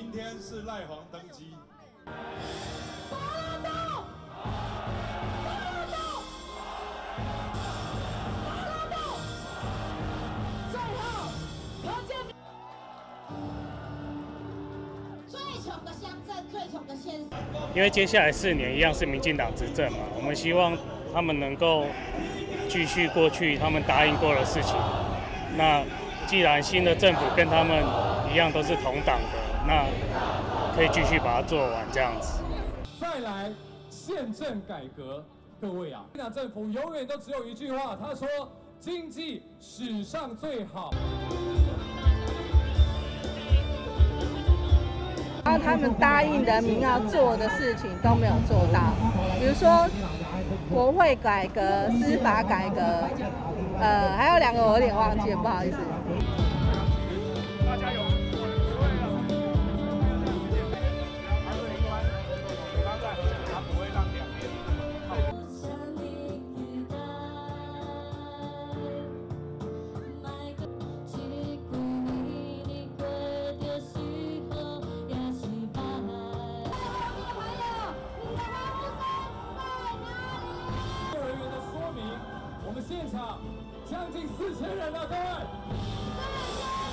今天是赖黄登基。 最后，何建明。最穷的乡镇，最穷的县市。 因为接下来4年一样是民进党执政嘛，我们希望他们能够继续过去他们答应过的事情。那既然新的政府跟他们一样都是同党的，那可以继续把它做完这样子。 再来宪政改革，各位啊，民进党政府永远都只有一句话，他说经济史上最好。 然后他们答应人民要做的事情都没有做到，比如说国会改革、司法改革，还有2个我有点忘记了，不好意思。大家有我们现场将近4000人了，各位。